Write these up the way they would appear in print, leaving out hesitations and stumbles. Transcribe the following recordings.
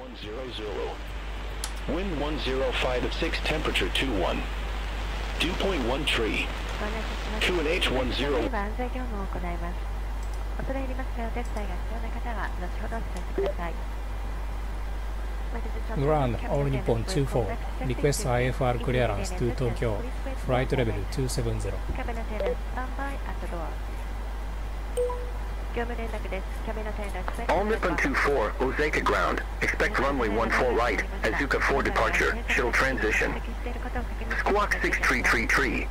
10 Zulu. Wind 105 at 6, temperature 21. Dew point 1 tree. QNH 10. 恐れ入りますが、お手伝いが必要な方は後ほどお伝えしてください。 Ground All Nippon 24 Request IFR clearance to Tokyo Flight level 270 All Nippon 24 Osaka ground. Expect runway 14 right. Azuka 4 departure. Shuttle transition. Squawk 633.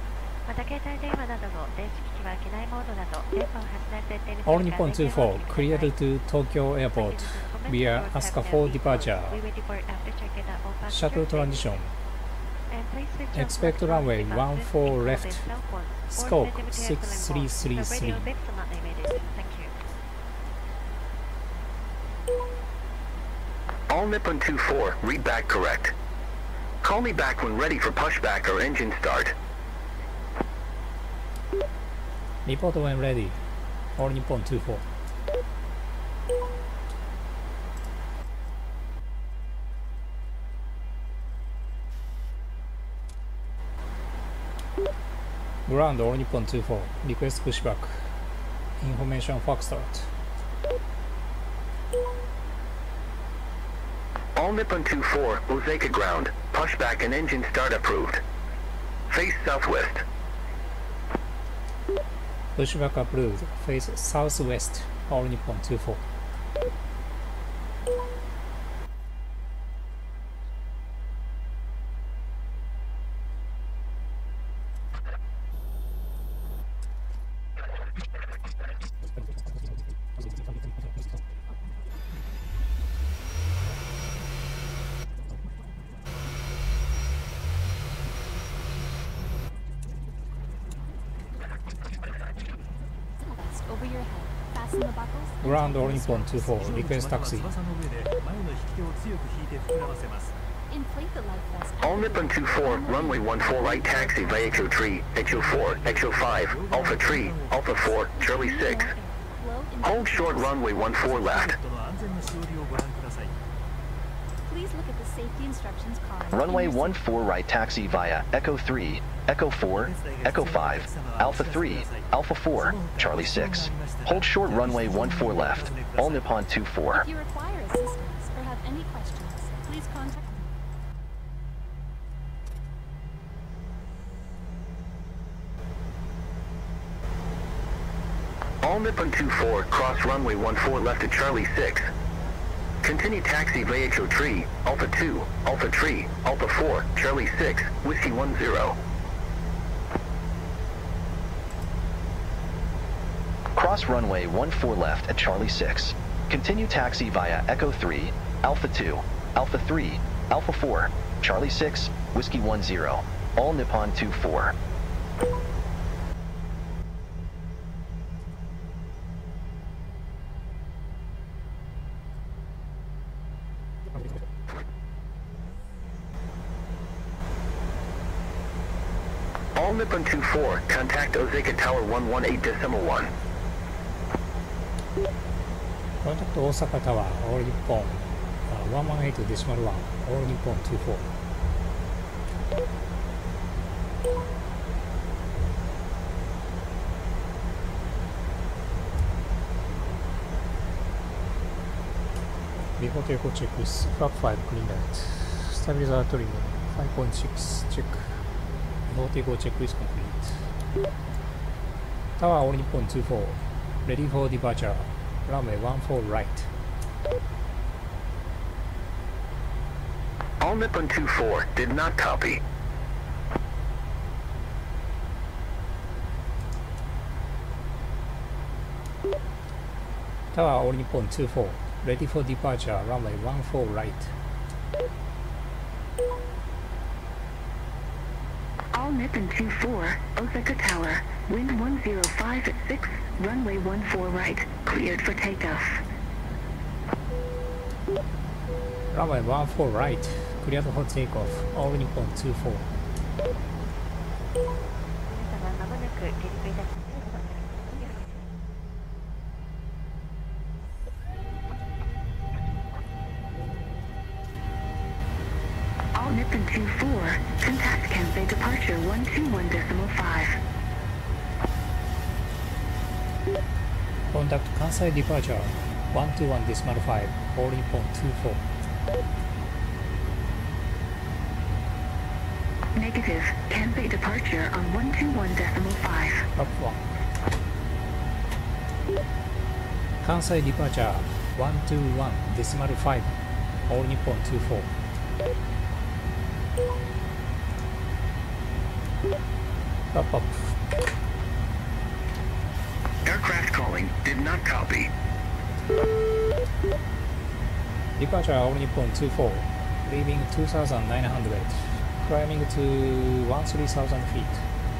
All Nippon 24 cleared to Tokyo Airport via Asuka 4 departure. Shuttle transition. Expect runway 14 left. Squawk 6333. All Nippon 24, read back correct. Call me back when ready for pushback or engine start. Report when ready. All Nippon 24. Ground All Nippon 24. Request pushback. Information Foxtrot. All Nippon 24, Osaka ground. Pushback and engine start approved. Face southwest. Pushback approved. Face southwest. All Nippon 24. Ground All Nippon 24, request taxi. All Nippon 24, runway 14 right taxi via Echo 3, Echo 4, Echo 5, Alpha 3, Alpha 4, Charlie 6. Hold short runway 14 left. Please look at the safety instructions card. Runway 14 right taxi via Echo 3, Echo 4, Echo 5, Alpha 3, Alpha 4, Charlie 6. Hold short runway 14 left. All Nippon 24. If you require assistance or have any questions, please contact me. All Nippon 24, cross runway 14 left at Charlie 6. Continue taxi via Echo 3, Alpha 2, Alpha 3, Alpha 4, Charlie 6, Whiskey 10. Cross runway 14 left at Charlie 6. Continue taxi via Echo 3, Alpha 2, Alpha 3, Alpha 4, Charlie 6, Whiskey 10. All Nippon 24. All Nippon 24, contact Osaka Tower 118.1. Contact Osaka Tower, All Nippon 118.1, All Nippon 24. Before takeoff checklist, flap 5 clean light, stabilizer trim 5.6 check. Before takeoff checklist complete. Tower All Nippon 24, ready for departure. Runway 14 right. All Nippon 24, did not copy. Tower All Nippon 24, ready for departure. Runway 14 right. All Nippon 24, Osaka Tower, wind 105 at 6, runway 14 right, cleared for takeoff. Runway 14 right, cleared for takeoff. All Nippon 24. All Nippon 24, contact Kansei departure 121.5. Contact Kansai departure 121.5, all Nippon 24. Negative, Kansei departure on 121.5. Up 1. Kansai departure 121.5, all Nippon 24. Up. Aircraft calling did not copy. Departure all Nippon 24, leaving 2,900, climbing to 13,000 feet.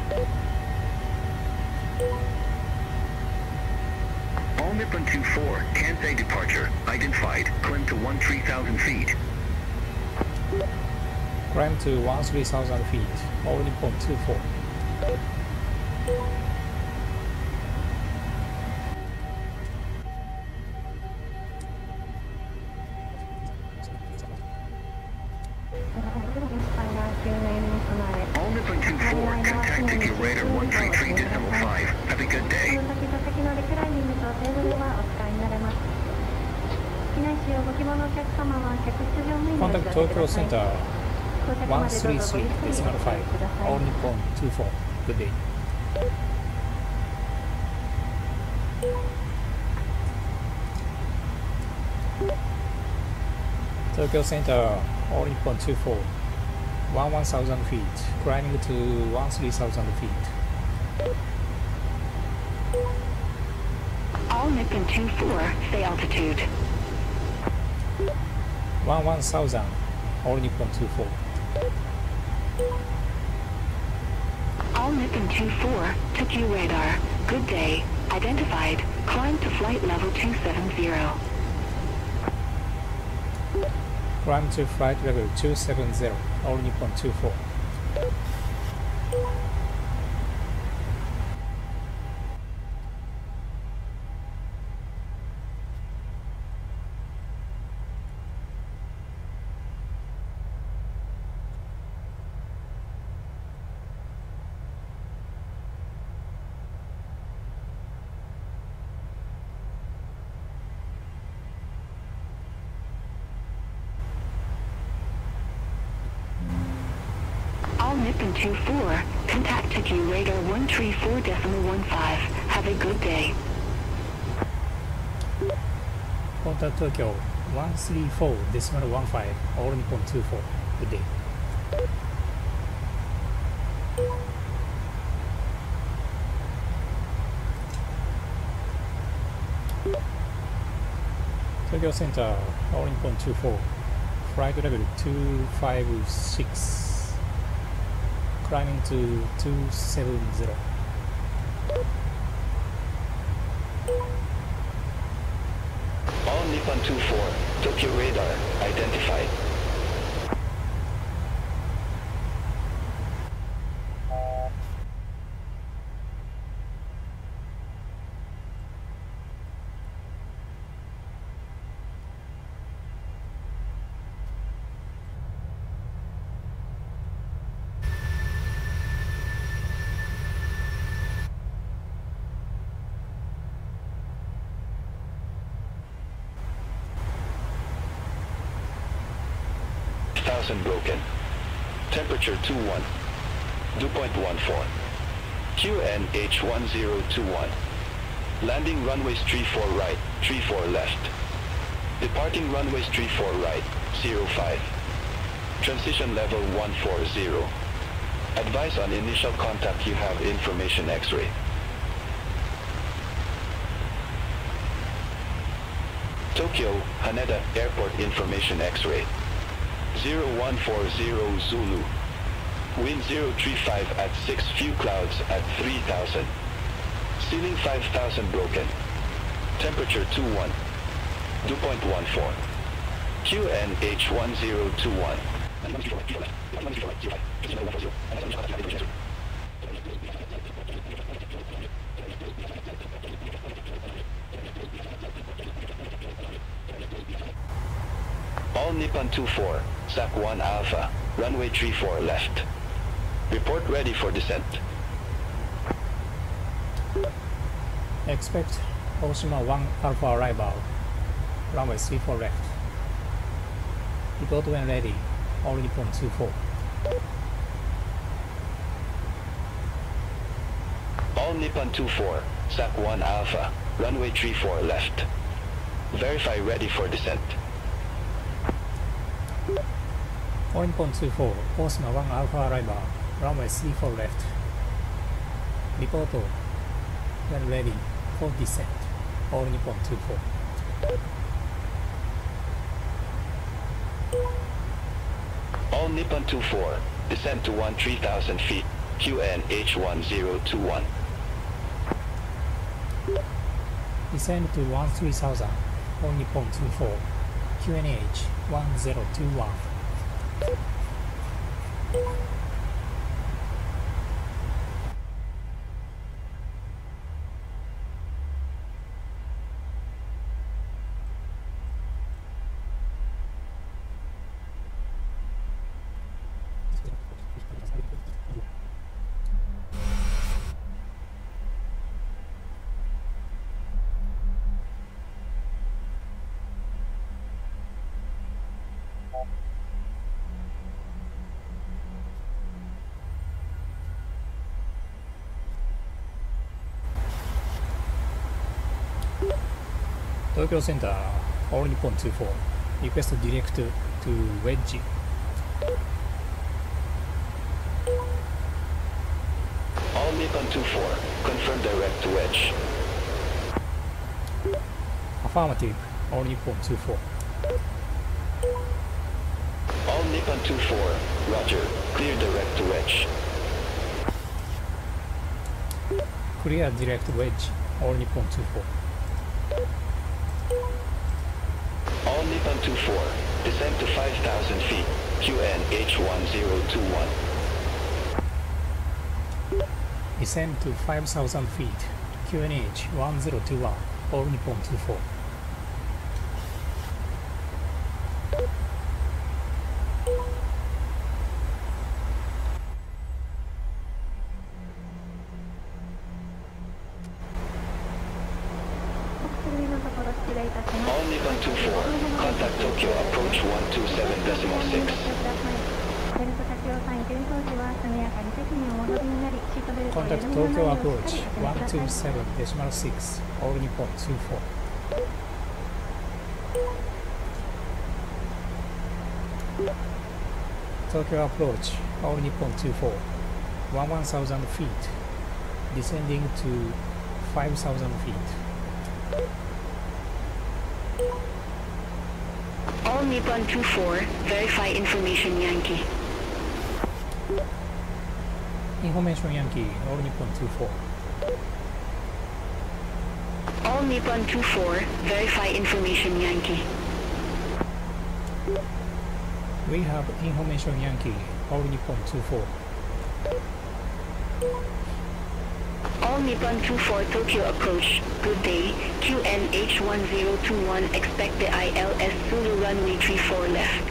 All Nippon 24, Kansei departure, identified, climb to 13,000 feet. Climb to 13,000 feet, all Nippon 24. All Nippon 24, contact Tokyo Radar 133.5. Have a good day. Contact Tokyo Center 133.5, all Nippon 24. Good day. Tokyo Center, all Nippon 24, 11,000 feet, climbing to 13,000 feet. All Nippon 24, stay altitude. 11,000, all Nippon 24. All Nippon 24, Tokyo Radar, good day, identified, climb to flight level 270. Climb to flight level 270, all Nippon 24. All Nippon 24, contact Tokyo Radar 134.15. Have a good day. Contact Tokyo 134.15, all Nippon 24. Good day. Tokyo Center, all Nippon 24, flight level 256. Climbing to 270. All Nippon 24, Tokyo Radar, identified. Broken. Temperature 21. Dew point 14. QNH 1021. Landing runways 34 right, 34 left. Departing runways 34 right, 05. Transition level 140. Advise on initial contact, you have information X-ray. Tokyo, Haneda Airport information X-ray. 0140 Zulu. Wind 035 at 6, few clouds at 3000. Ceiling 5000 broken. Temperature 21. Dew point 14. QNH 1021. All Nippon 24, SAC 1 Alpha, runway 34 left. Report ready for descent. Expect Oshima 1 Alpha arrival, runway 34 left. Report when ready, all Nippon 24. All Nippon 24, SAC 1 Alpha, runway 34 left. Verify ready for descent. All Nippon 24, Oshima 1 Alpha arrival, runway 34 left. Report when ready for descent, all Nippon 24. All Nippon 24, descend to 13,000 feet, QNH 1021. Descend to 13,000, all Nippon 24, QNH 1021. Tokyo Center, all Nippon 24, request direct to Wedge. All Nippon 24, confirm direct to Wedge. Affirmative, all Nippon 24. All Nippon 24, roger, clear direct to Wedge. Clear direct Wedge, all Nippon 24. All Nippon 24, descend to 5,000 feet, QNH 1021. Descend to 5,000 feet, QNH 1021, all Nippon 24. All Nippon 24, contact Tokyo approach 127.6. Contact Tokyo approach 127.6, all Nippon 24. Tokyo approach, all Nippon 24, 11,000 feet, descending to 5,000 feet. All Nippon 24, verify information Yankee. Information Yankee, all Nippon 24. All Nippon 24, verify information Yankee. We have information Yankee, all Nippon 24. All Nippon 24 Tokyo approach. Good day. QNH 1021. Expect the ILS Zulu runway 34 left.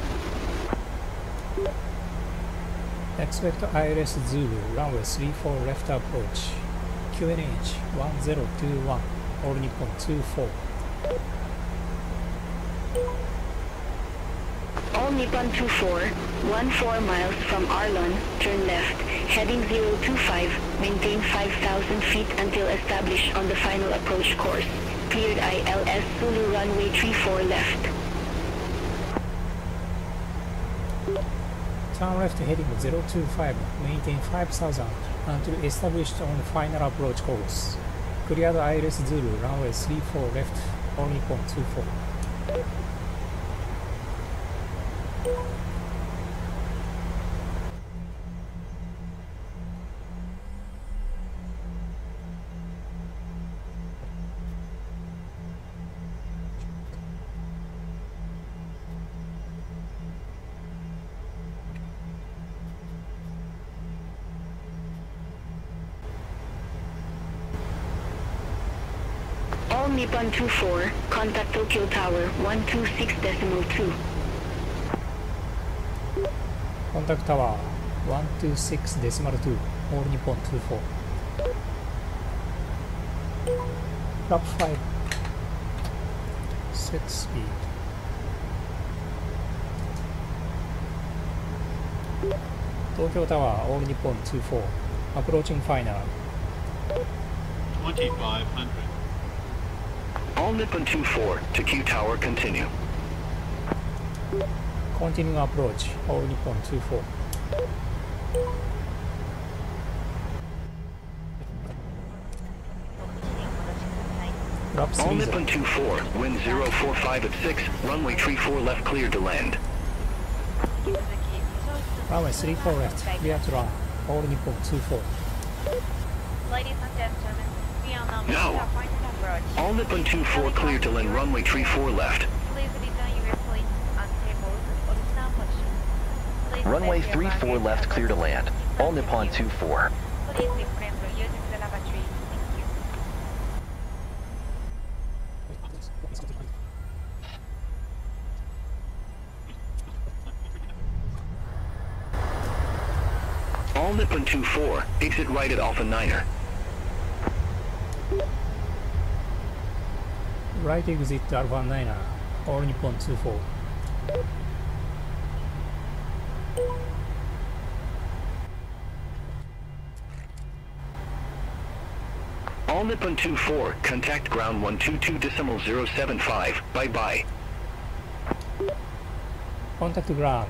Expect ILS Zulu runway 34 left approach. QNH 1021, all Nippon 24. All Nippon 24, 14 miles from Arlon, turn left, heading 025, maintain 5,000 feet until established on the final approach course. Cleared ILS Zulu runway 34 left. Turn left heading 025, maintain 5,000 until established on the final approach course. Cleared ILS Zulu runway 34 left, all Nippon 24. All Nippon 24, contact Tokyo Tower 126.2. Contact tower 126.2, all Nippon 24. Flap 5, set speed. Tokyo tower, all Nippon 24, approaching final. 2500. All Nippon 24 to Q Tower, continue. Continuing approach, all Nippon 24. Flap All 3 Nippon 24, wind 045 at 6, runway 34 left cleared to land. runway 34 left, clear to land, all Nippon 24. Ladies and gentlemen, we are now No. making our final approach. All Nippon 24 cleared to land, runway 34 left. Please return your plates and tables original position. Please Runway place your 34 luggage left and clear to luggage land. in All front of Nippon you. 24. Please refrain from using the lavatory. Thank you. All Nippon 24, exit right at Alpha Niner. Right exit Alpha 9, all Nippon 24. All Nippon 24, contact ground 122.075, bye-bye. Contact ground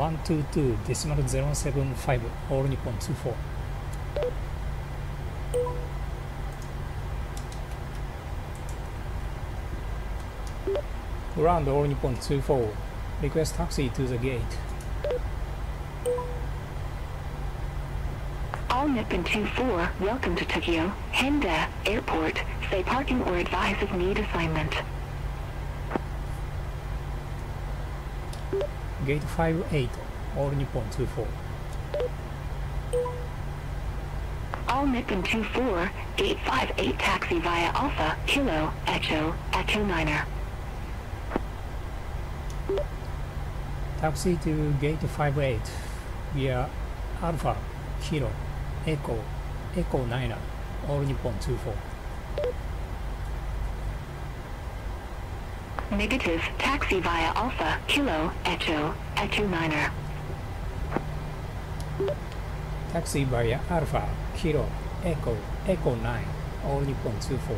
122.075, all Nippon 24. Ground all Nippon 24, request taxi to the gate. All Nippon 24, welcome to Tokyo, Henda Airport. Say parking or advise if need assignment. Gate 58, all Nippon 24. All Nippon 24, Gate 58 taxi via Alpha, Kilo, Echo, Echo Niner. Taxi to gate 58 via Alpha, Kilo, Echo, Echo 9, all Nippon 24. Negative, taxi via Alpha, Kilo, Echo, Echo Niner. Taxi via Alpha, Kilo, Echo, Echo 9, all Nippon 24.